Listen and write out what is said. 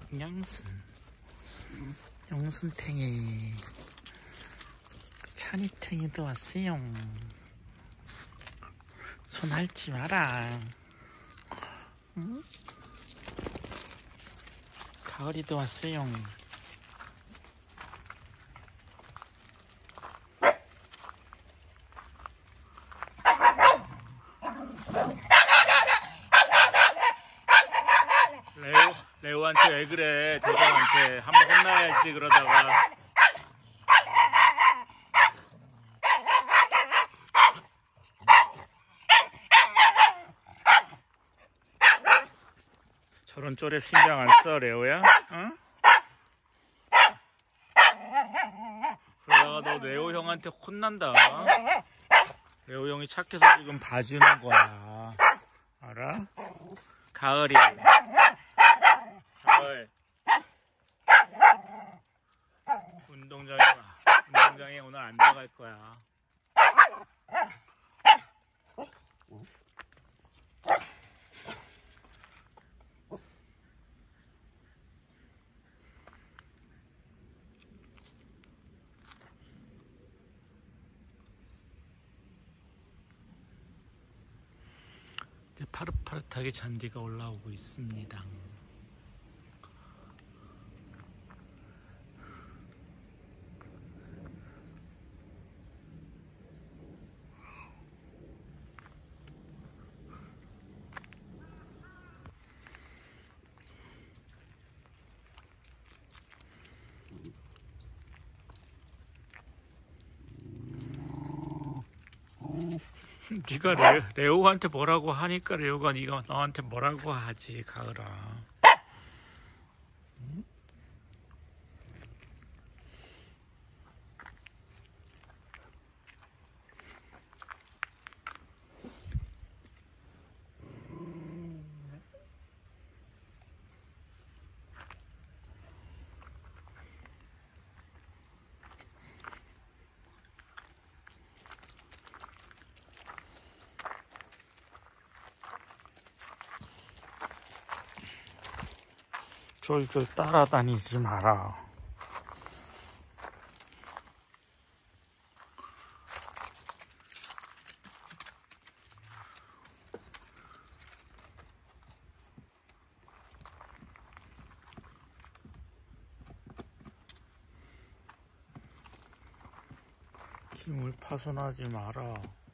영순탱이 찬이탱이도 왔어요. 손 핥지 마라. 응? 가을이도 왔어요. 레오한테 왜 그래? 대장한테 한번 혼나야지. 그러다가 저런 쪼렙 신경 안 써, 레오야? 응? 그러다가 너 레오 형한테 혼난다. 레오 형이 착해서 지금 봐주는 거야. 알아? 가을이. 가을. 운동장에 오늘 안 들어갈 거야. 이제 파릇파릇하게 잔디가 올라오고 있습니다. 네가 레오한테 뭐라고 하니까 레오가 네가 너한테 뭐라고 하지, 가을아. 응? 쫄쫄 따라다니지 마라. 김을 파손하지 마라.